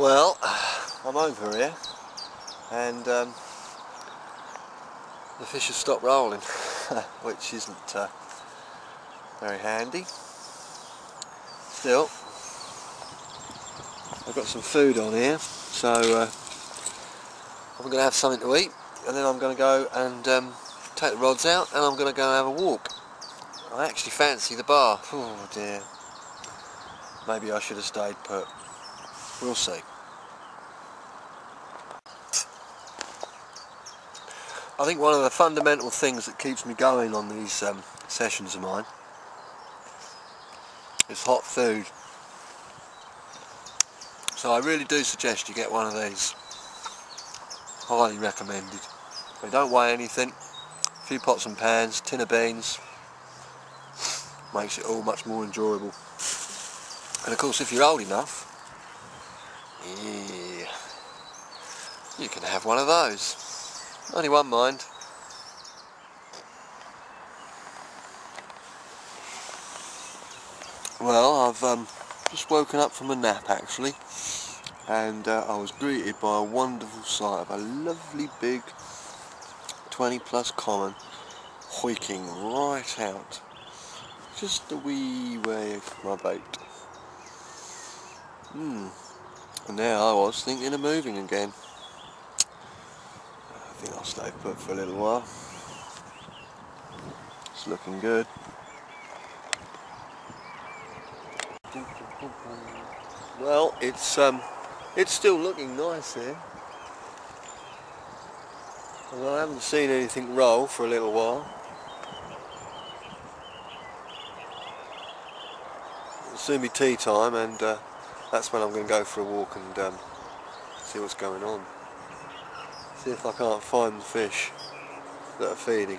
Well, I'm over here and the fish have stopped rolling, which isn't very handy. Still, I've got some food on here, so I'm going to have something to eat, and then I'm going to go and take the rods out, and I'm going to go and have a walk. I actually fancy the bar. Oh dear. Maybe I should have stayed put. We'll see. I think one of the fundamental things that keeps me going on these sessions of mine is hot food. So I really do suggest you get one of these. Highly recommended. They don't weigh anything. A few pots and pans, tin of beans. Makes it all much more enjoyable. And of course, if you're old enough, yeah, you can have one of those. Only one mind. Well, I've just woken up from a nap actually, and I was greeted by a wonderful sight of a lovely big 20 plus common hoiking right out, just a wee way from my boat. And now I was thinking of moving again. I think I'll stay put for a little while. It's looking good. Well, it's still looking nice here. And I haven't seen anything roll for a little while. It'll soon be tea time, and that's when I'm going to go for a walk and see what's going on. See if I can't find the fish that are feeding.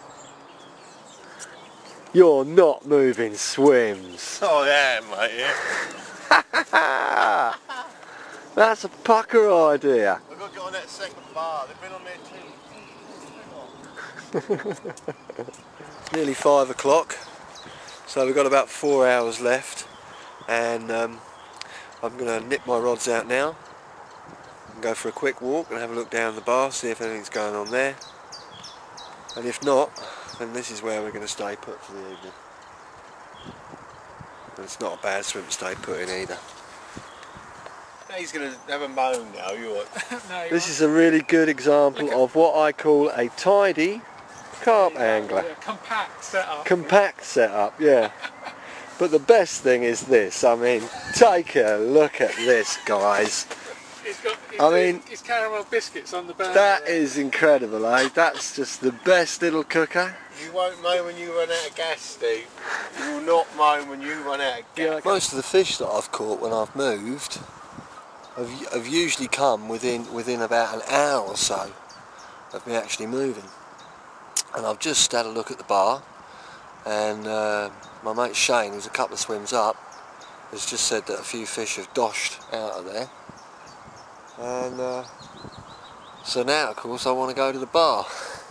You're not moving swims. Oh yeah, mate, yeah. That's a pucker idea. We've got to get on that second bar. They've been on there too. It's nearly 5 o'clock, so we've got about 4 hours left, and I'm going to nip my rods out now and go for a quick walk and have a look down the bar, see if anything's going on there, and if not, then this is where we're going to stay put for the evening. And it's not a bad swim to stay put in either. He's going to have a moan now, you're No, This is a really good example of what I call a tidy carp angler. Yeah, compact setup. Compact setup, yeah. But the best thing is this, I mean, take a look at this, guys. He's caramel biscuits on the burner. That is incredible, eh? That's just the best little cooker. You won't moan when you run out of gas, Steve. You will not moan when you run out of gas. Most of the fish that I've caught when I've moved have usually come within about an hour or so of me actually moving. And I've just had a look at the bar, and my mate Shane, who's a couple of swims up, has just said that a few fish have doshed out of there. And so now, of course, I want to go to the bar.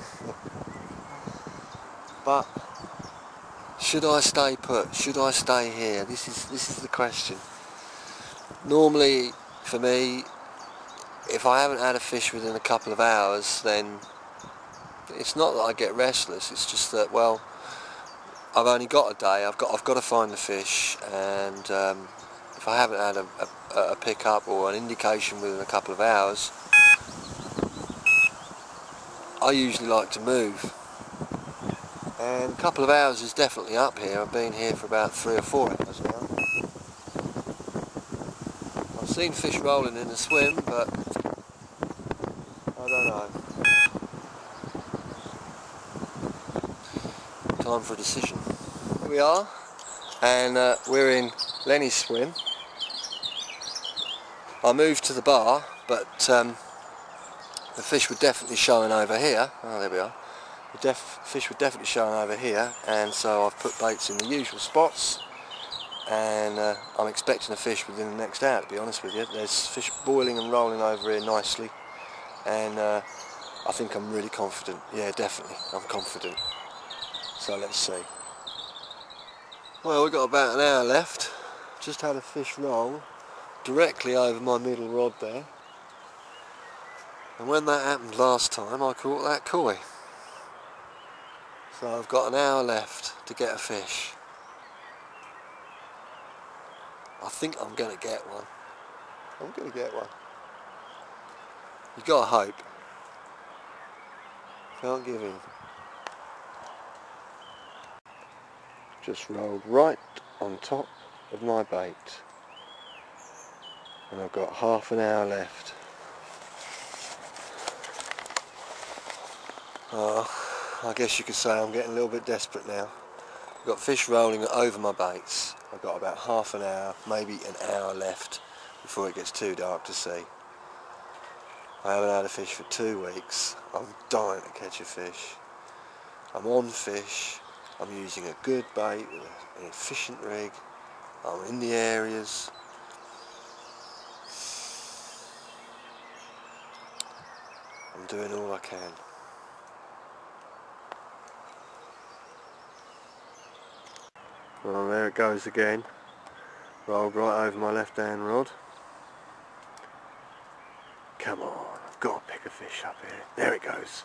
But should I stay put? Should I stay here? This is the question. Normally, for me, if I haven't had a fish within a couple of hours, then it's not that I get restless. It's just that, well, I've only got a day. I've got to find the fish, and if I haven't had a pick-up or an indication within a couple of hours, I usually like to move. And a couple of hours is definitely up here. I've been here for about 3 or 4 hours now. I've seen fish rolling in the swim, but I don't know. Time for a decision. Here we are, and we're in Lenny's swim. I moved to the bar, but the fish were definitely showing over here. Oh, there we are. The fish were definitely showing over here, and so I've put baits in the usual spots, and I'm expecting a fish within the next hour, to be honest with you. There's fish boiling and rolling over here nicely, and I think I'm really confident. Yeah, definitely, I'm confident. So let's see. Well, we've got about an hour left. Just had a fish roll directly over my middle rod there. And when that happened last time, I caught that koi. So I've got an hour left to get a fish. I think I'm going to get one. I'm going to get one. You got to hope. Can't give in. Just rolled right on top of my bait. And I've got half an hour left. I guess you could say I'm getting a little bit desperate now. I've got fish rolling over my baits. I've got about half an hour, maybe an hour left before it gets too dark to see. I haven't had a fish for 2 weeks. I'm dying to catch a fish. I'm on fish. I'm using a good bait with an efficient rig. I'm in the areas. I'm doing all I can. Well, there it goes again. Rolled right over my left hand rod. Come on, I've got to pick a fish up here. There it goes.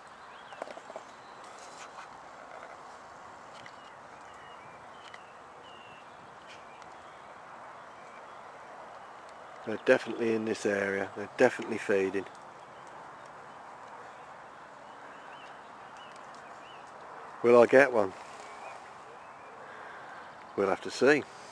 They're definitely in this area. They're definitely feeding. Will I get one? We'll have to see.